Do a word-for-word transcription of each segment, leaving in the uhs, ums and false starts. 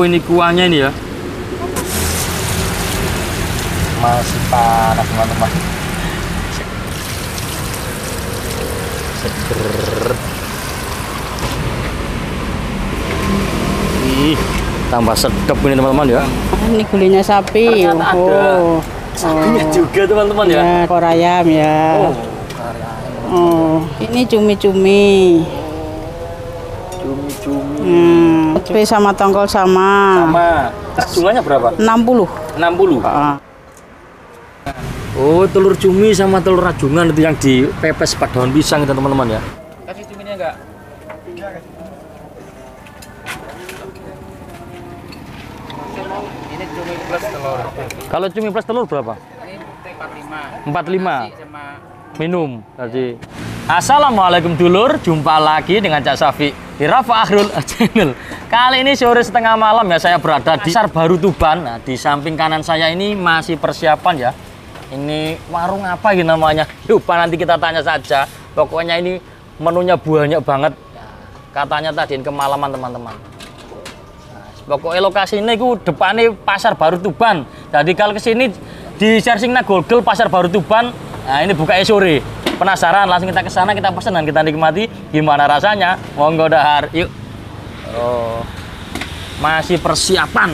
Oh, ini kuahnya ini ya. Masih panas teman-teman. Seger. Ih, tambah sedap ini teman-teman ya. Ini gulainya sapi. Ternyata oh. ada sapinya oh. juga teman-teman ya. Ya, ekor ayam ya. Oh, oh. Ini cumi-cumi. Cumi-cumi. Hmm. Tapi sama tongkol sama. Sama. Jumlahnya berapa? enam puluh. enam puluh. Ah. Oh, telur cumi sama telur rajungan itu yang dipepes pakai daun pisang itu teman-teman ya. Kasih cuminya enggak? Ini cumi plus telur. Kalau cumi plus telur berapa? Ini empat puluh lima. empat puluh lima. Minum tadi. Assalamualaikum dulur, jumpa lagi dengan Cak Safi di Rafa Akhrul Channel. Kali ini sore setengah malam ya, saya berada di Pasar Baru Tuban. Nah, di samping kanan saya ini masih persiapan ya. Ini warung apa ini namanya? Lupa, nanti kita tanya saja. Pokoknya ini menunya banyak banget. Katanya tadi kemalaman teman-teman. Nah, pokoknya lokasi ini ku depannya Pasar Baru Tuban. Jadi kalau kesini di searching na Google Pasar Baru Tuban, nah ini buka sore. Penasaran? Langsung kita ke sana, kita pesen dan kita nikmati. Gimana rasanya? Monggo dahar, yuk. Oh, masih persiapan.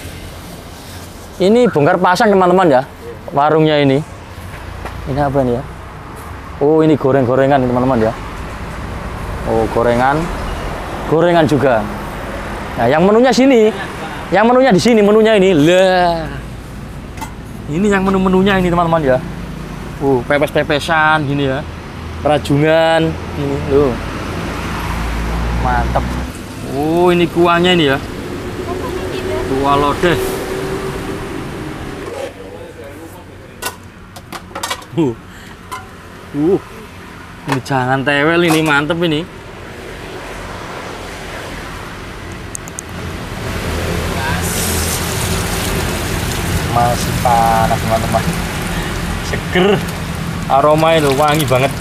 Ini bongkar pasang teman-teman ya. Warungnya ini. Ini apa nih ya? Oh, ini goreng-gorengan teman-teman ya. Oh, gorengan. Gorengan juga. Nah, yang menunya sini. Yang menunya di sini, menunya ini. Lah. Ini yang menu-menunya ini teman-teman ya. Uh, pepes-pepesan gini ya. Rajungan ini loh. Mantap. Oh, ini kuahnya ini ya. Kuah lodeh. Uh. Uh. Ini jangan tewel ini, mantep ini. Masih panas teman-teman. Seger. Aroma itu wangi banget.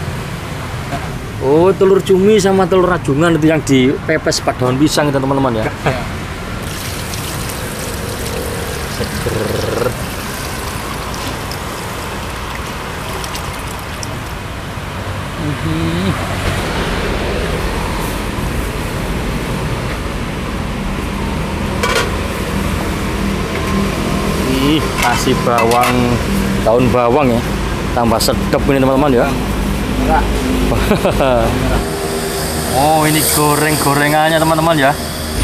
Oh, telur cumi sama telur rajungan itu yang dipepes pakai daun pisang itu teman-teman ya. Seger. Ih, nasi bawang, daun bawang ya, tambah sedap ini teman-teman ya. Oh, ini goreng-gorengannya teman-teman ya.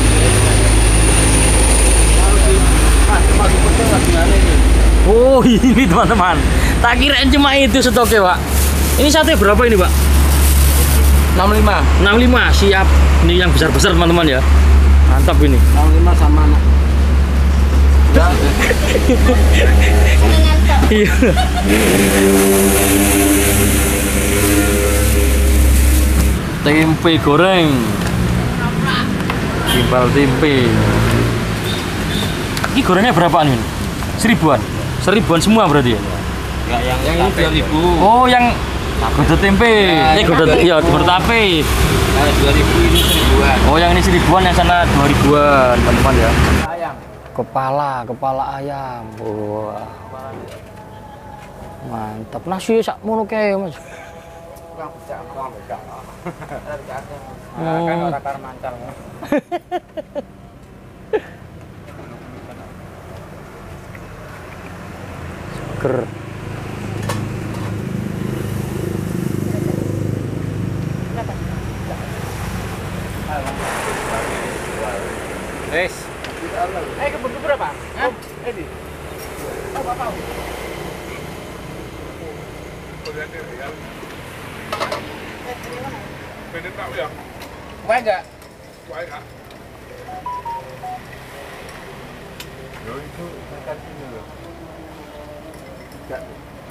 Oh, ini teman-teman, tak kirain cuma itu stoknya Pak. Ini sate berapa ini Pak? enam puluh lima. enam puluh lima, siap. Ini yang besar-besar teman-teman ya. Mantap ini. enam puluh lima sama anak. Iya. Tempe goreng. Timbal tempe. Ini gorengnya berapaan ini? Seribuan. Seribuan semua berarti ya? Enggak, yang yang ini dua ribu. Oh, yang godot tempe. Ini godot iya, godot tape. Nah, dua ribu ini seribuan. Oh, yang ini seribuan, yang sana dua ribuan, teman-teman ya. Ayam. Kepala, kepala ayam. Wah. Mantap. Nasi sak mono kae, Mas. Kurang becak, kurang becak. Oh. Kan ora kar mancal. Ger. Wes. Eh, kebun berapa? Hah? Edi. Apa tahu? Beda tahu ya? Wah enggak? Wah enggak. Yo itu makan sini loh. Enggak.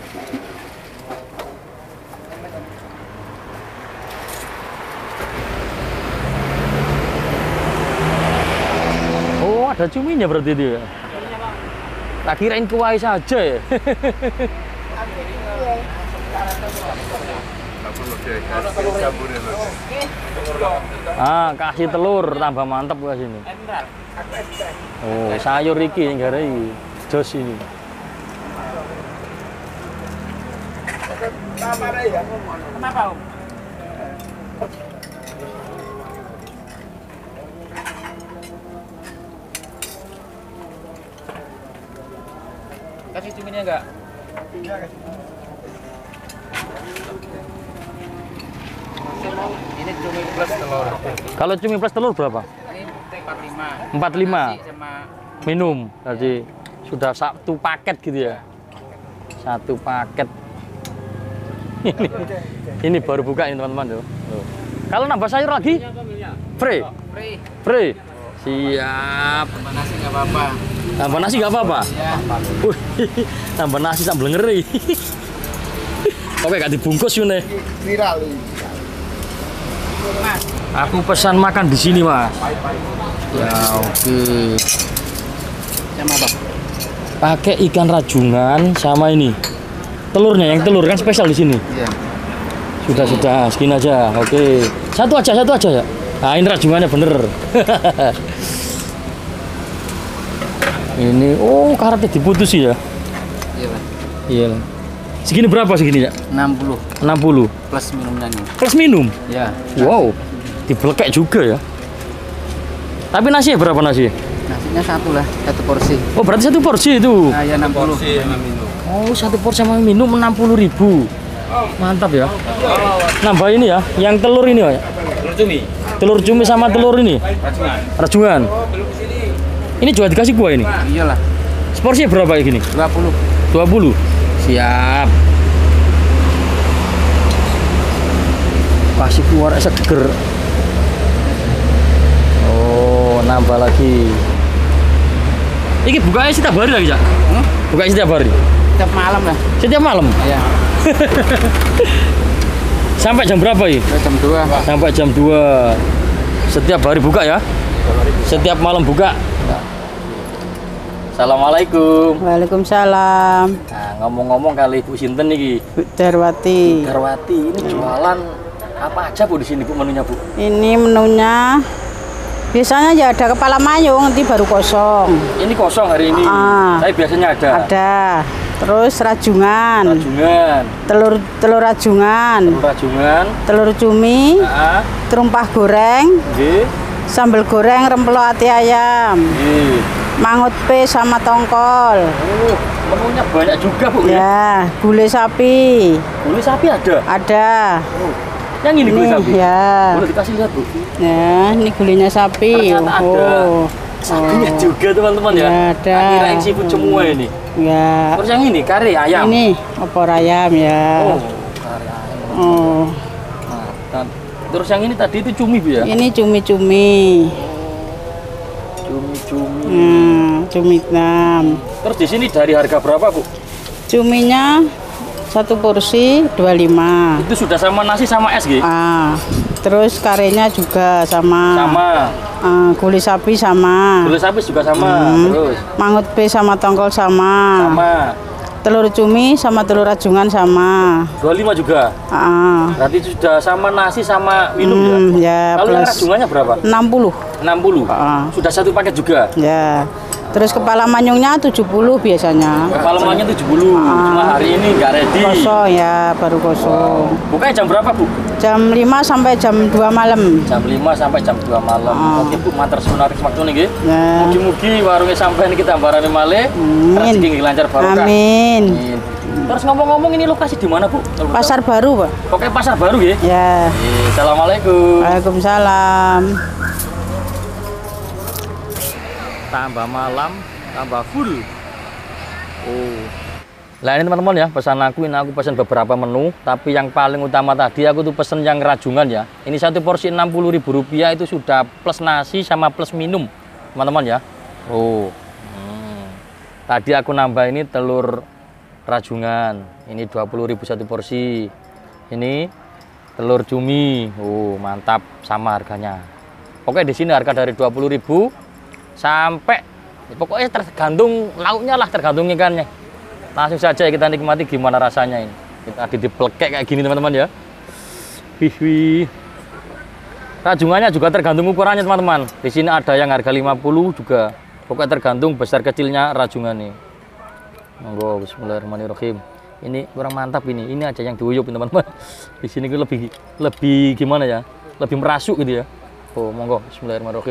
Oh, ada cuminya berarti dia. Tak kirain kuah saja ya. perlu dikasih campurin loh. Ah, kasih telur tambah mantep gua sini. Oh, sayur iki yang garai jos ini. Kenapa, Om? Kasih cuminya enggak? Iya, kasih. Ini cumi plus telur. Kalau cumi plus telur berapa? Ini empat puluh lima. empat puluh lima. Nasi sama Minum. Jadi sudah satu paket gitu ya. Satu paket. Ini, ini baru buka ini teman-teman tuh. Tuh. Kalau nambah sayur lagi? Free. free. Free. Siap. Sama nasi nggak apa-apa. Tambah nasi nggak apa-apa? Ya. Wih, tambah nasi sambal ngeri. Oke, gak dibungkus yune. Viral. Mas, Aku pesan makan di sini, Mas. Ya, oke. sama apa? Pakai ikan rajungan sama ini. Telurnya yang telur kan spesial di sini. Iya. Sudah sudah segini aja. Oke. Satu aja, satu aja ya. Nah, ini rajungannya bener. Ini oh karetnya diputus ya. Iya, Pak. Iya. Segini berapa segini ya? enam puluh enam puluh. plus minumnya nih. Plus minum. Ya. Wow. Dibelekek juga ya. Tapi nasi berapa nasi? Nasinya satu lah, satu porsi. Oh, berarti satu porsi itu. Nah, ya enam puluh. Oh, satu porsi sama minum enam puluh ribu. Mantap ya. Nambah ini ya, yang telur ini ya. Telur cumi. Telur cumi sama telur ini. Rajungan. Rajungan. Ini juga dikasih gua ini. Iyalah. Porsinya berapa ya gini? dua puluh. dua puluh. Siap. Pasti keluar seger. Oh, nambah lagi. Ini bukanya setiap hari lagi, Cak? Hmm? Bukanya setiap hari? Setiap malam lah. Setiap malam? Iya. Sampai jam berapa ini? Jam dua. Sampai jam dua. Setiap hari buka ya? Setiap malam buka. Assalamualaikum. Waalaikumsalam. Nah, ngomong-ngomong kali Ibu Sinten nih, Bu Darwati. Darwati, ini jualan apa aja Bu di sini Bu menunya Bu? Ini menunya biasanya ya ada kepala mayung, nanti baru kosong. Ini kosong hari ini. Ah. Tapi biasanya ada. Ada. Terus rajungan. Rajungan, Telur telur rajungan. telur rajungan, Telur cumi, nah, terumpah goreng, nggih, sambal goreng rempelo ati ayam, nggih. mangut pe sama tongkol. Oh, menunya banyak juga Bu ya. Ya, gulai sapi. Gulai sapi ada. Ada. Oh, yang ini gulai Nih, sapi. ya. Boleh dikasih lihat Bu. Nah, ini gulainya sapi. Ternyata ada. Oh. Sapinya Oh. juga teman-teman ya. Ya, ada. Kira yang seafood semua ini. Ya. Terus yang ini kari ayam. Ini opor ayam ya. Oh, kari ayam. Oh. Nah, dan- terus yang ini tadi itu cumi Bu ya. Ini cumi-cumi. Cumi-cumi. Hmm, cumi enam. Terus di sini dari harga berapa Bu? Cuminya satu porsi dua puluh lima. Itu sudah sama nasi sama es gitu? Ah, terus karenya juga sama. Sama. Ah, gulai sapi sama. Gulai sapi juga sama. Hmm. Terus Mangut pe sama tongkol sama. sama. Telur cumi sama telur rajungan sama. dua puluh lima juga. Ah. Berarti sudah sama nasi sama minum Hmm, ya? ya Kalau yang plus rajungannya berapa? enam puluh. enam puluh. Ah. Sudah satu paket juga. Ya. Terus kepala manyungnya tujuh puluh biasanya. Kepala manyung tujuh puluh. Cuma hari ini nggak ready. Kosong ya, baru kosong. Bukanya jam berapa Bu? Jam lima sampai jam dua malam. Jam lima sampai jam dua malam. Ah. Oke Bu, matur menarik waktu nih. Ya. Mugi-mugi warungnya sampai kita barani malih. Amin. Rezeki nggih lancar barokah. Amin. Amin. Terus ngomong-ngomong ini lokasi di mana Bu? Pasar baru, Pak. Pokoknya pasar baru ya. Ya. Eh, Assalamualaikum. Waalaikumsalam. Tambah malam, tambah full. Oh. Nah ini teman-teman ya, pesan aku ini aku pesan beberapa menu, tapi yang paling utama tadi aku tuh pesen yang rajungan ya. Ini satu porsi enam puluh ribu rupiah itu sudah plus nasi sama plus minum, teman-teman ya. Oh. Hmm. Tadi aku nambah ini telur rajungan. Ini dua puluh ribu satu porsi. Ini telur cumi. Oh, mantap sama harganya. Oke, di sini harga dari dua puluh ribu sampai pokoknya tergantung lauknya lah, tergantung ikannya. Langsung saja kita nikmati gimana rasanya ini. Kita diplekek kayak gini teman-teman ya. Wih, wih. Rajungannya juga tergantung ukurannya teman-teman. Di sini ada yang harga lima puluh juga. Pokoknya tergantung besar kecilnya rajungannya. Monggo, bismillahirrahmanirrahim. Ini kurang mantap ini. Ini aja yang diuyup teman-teman. Di sini lebih lebih gimana ya? Lebih merasuk gitu ya. Oh, monggo, bismillahirrahmanirrahim.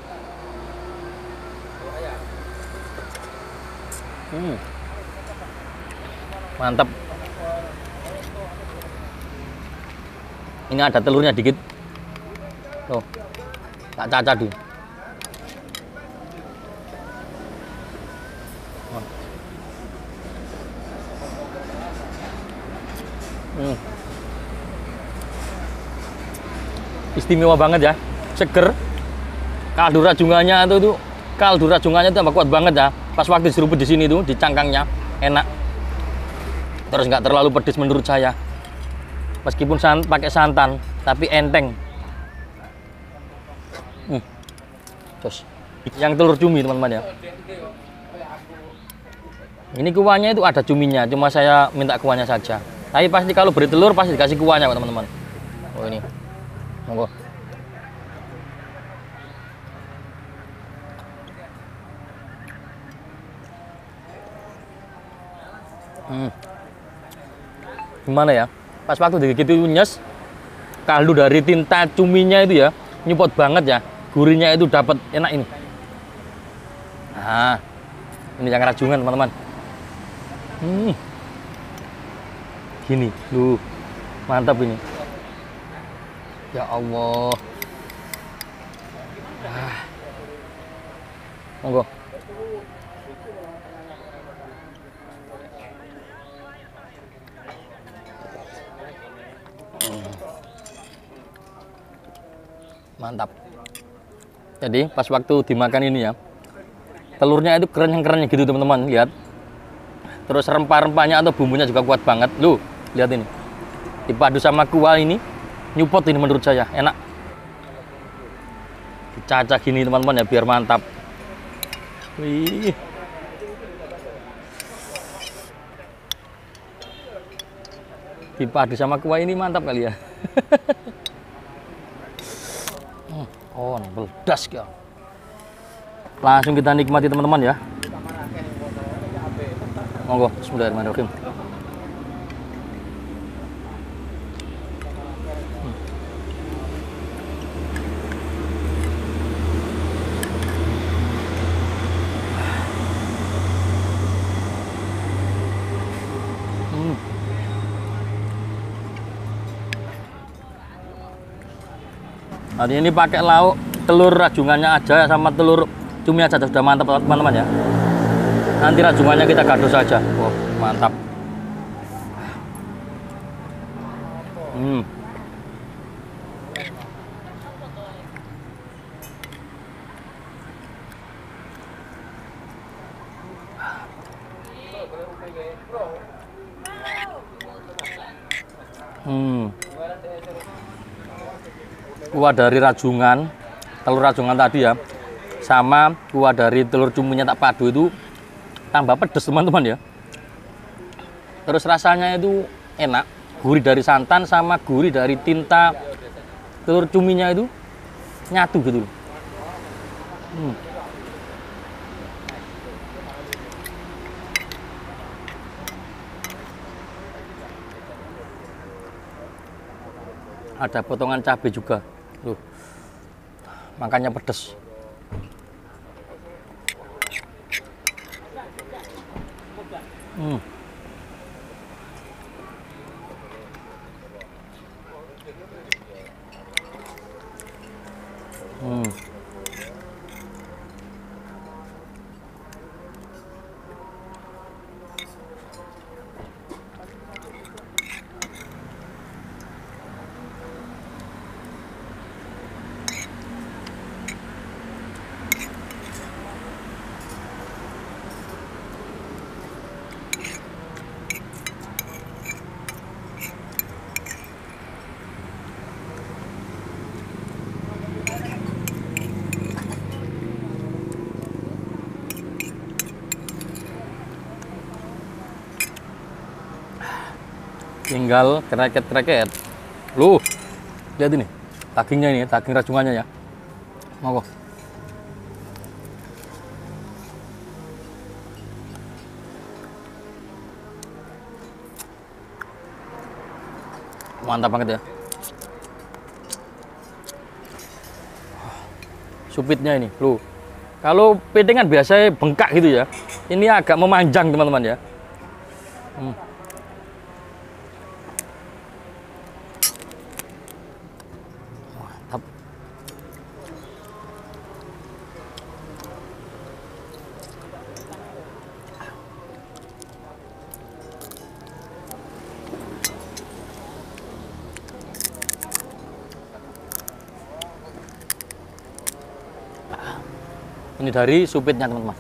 Hmm. Mantap. Ini ada telurnya dikit. Tuh. Tak cacat dulu. Hmm. Istimewa banget ya, seger. Kaldu rajungannya itu tuh, kaldu rajungannya tambah kuat banget ya. Pas waktu diseruput di sini tuh, di cangkangnya enak. Terus nggak terlalu pedes menurut saya. Meskipun san, pakai santan, tapi enteng. Hmm. Terus, yang telur cumi teman-teman ya. Ini kuahnya itu ada cuminya, cuma saya minta kuahnya saja. Tapi pasti kalau beri telur pasti dikasih kuahnya kok teman-teman. Oh ini, monggo. Hmm. Gimana ya? Pas waktu digigit itu nyes, kaldu dari tinta cuminya itu ya, nyupot banget ya. Gurihnya itu dapat enak ini. Nah, ini yang rajungan teman-teman. Hmm. Gini, duh, mantap ini. Ya Allah. Ah. Monggo. Hmm. Mantap. Jadi pas waktu dimakan ini ya, telurnya itu kerenyang-kerenyang gitu teman-teman, lihat. Terus rempah-rempahnya atau bumbunya juga kuat banget. Loh, lihat ini. Dipadu sama kuah ini, nyupot ini menurut saya, enak. Dicacah gini teman-teman ya, biar mantap. Wih. Dipadu sama kuah ini mantap kali ya. Oh, meledas ya. Langsung kita nikmati teman-teman ya. Monggo, bismillahirrahmanirrahim. Hmm. Hari ini pakai lauk telur rajungannya aja sama telur cumi aja sudah mantap teman-teman ya. Nanti rajungannya kita gado saja. Oh, mantap. Hmm. Hmm. Kuah dari rajungan, telur rajungan tadi ya, sama kuah dari telur cuminya tak padu itu tambah pedes teman-teman ya. Terus rasanya itu enak, gurih dari santan sama gurih dari tinta telur cuminya itu nyatu gitu. Hmm. Ada potongan cabai juga, loh, makanya pedes. Hmm. Hmm. Tinggal kreket-kreket. Loh, Lihat ini, dagingnya ini, daging rajungannya ya. Monggo. Mantap banget ya. Supitnya ini, lu. Kalau piting kan biasanya bengkak gitu ya. Ini agak memanjang teman-teman ya. Hmm. Mantap. Ini dari supitnya teman-teman.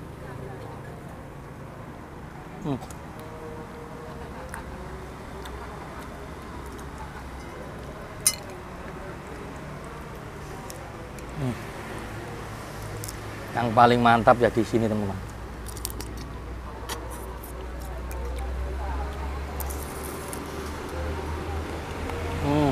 Hmm. Hmm. Yang paling mantap ya di sini teman-teman. Hmm.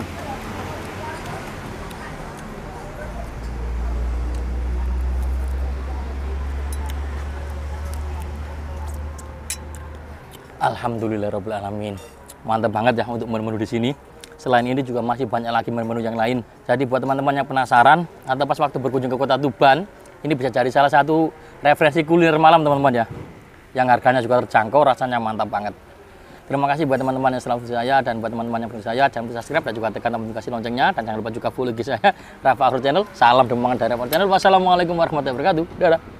Alhamdulillahirabbil alamin. Mantap banget ya untuk menu-menu di sini. Selain ini juga masih banyak lagi menu-menu yang lain. Jadi buat teman-teman yang penasaran atau pas waktu berkunjung ke Kota Tuban, ini bisa cari salah satu referensi kuliner malam teman-teman ya. Yang harganya juga terjangkau, rasanya mantap banget. Terima kasih buat teman-teman yang selalu bersama saya dan buat teman-teman yang bersama saya, jangan lupa subscribe dan juga tekan notifikasi loncengnya dan jangan lupa juga follow I G saya Rafa Akhrul Channel. Salam dembangan dari Rafa Channel. Wassalamualaikum warahmatullahi wabarakatuh. Dadah.